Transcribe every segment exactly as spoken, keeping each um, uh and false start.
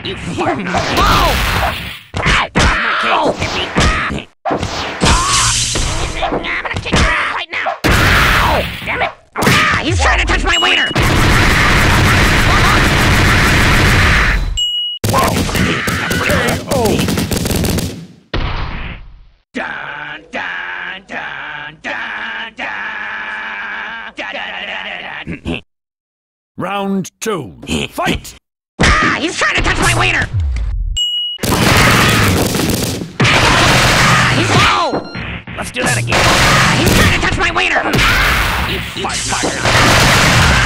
You fart. Oh! Ow! Ow! Hit me. I'm gonna kick your ass right now. Ow! Damn it! Ah, he's trying to touch my wiener. Oh! Dun dun dun dun dun dun dun. Round two. Fight! Ah, he's trying to touch my wiener. He's low. Let's do that again. Ah, he's trying to touch my wiener. You fart fucker.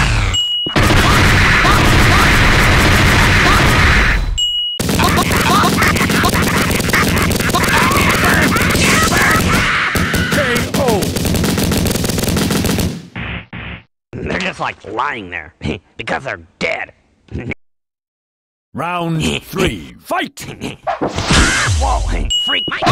They're just like lying there because they're dead. Round three. Fight! Whoa, freak my...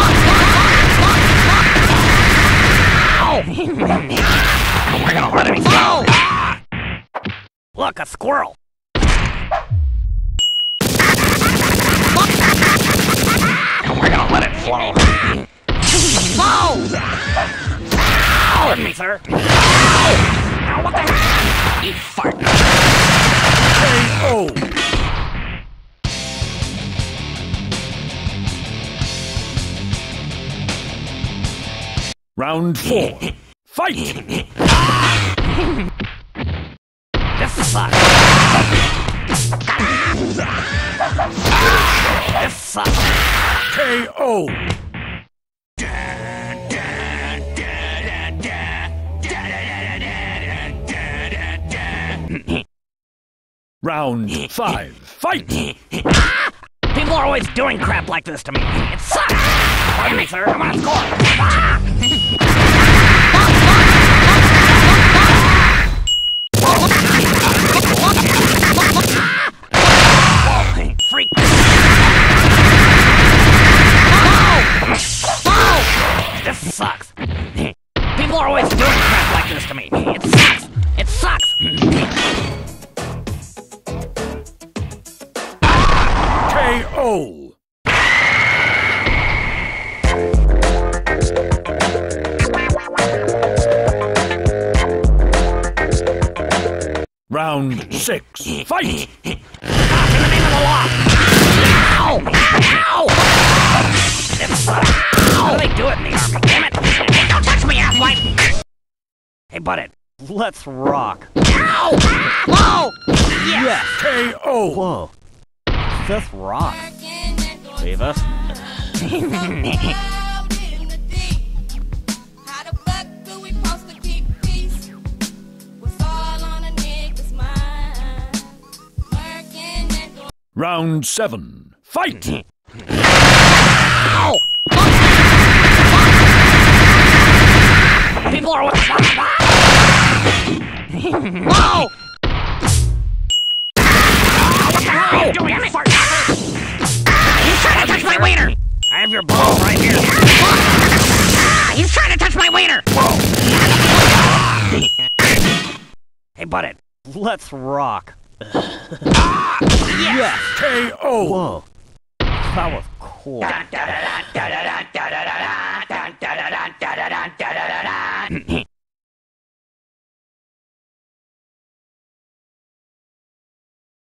Oh! We're gonna let him go. Look, a squirrel. And we're gonna let it flow. Whoa! Pardon me, sir. Now, what the heck? You fart. K O! Round four. Fight! This sucks. This sucks. K O! Round five. Fight! People are always doing crap like this to me. It sucks. Pardon me, sir. I'm gonna score. Ah! Whoa, freak. Whoa! Whoa! This sucks. People are always doing crap like this to me. It sucks. It sucks. K O! Round six. Fight! In the name of the law! Ow! Ow! This sucks. How do they do it in the army? Damn it! Don't touch me, asswipe! Hey, Butt-It, let's rock. Ow! Whoa! Yes! K O! Whoa. Just rock. Leave us. Round seven. Fight! Ow! People are... Whoa! What the hell are you doing? Damn it! Fart sucker! He's trying to touch my wiener! I have your balls right here. He's trying to touch my wiener! Hey, Butt-It, let's rock. Yes! K O! Whoa. That was cool.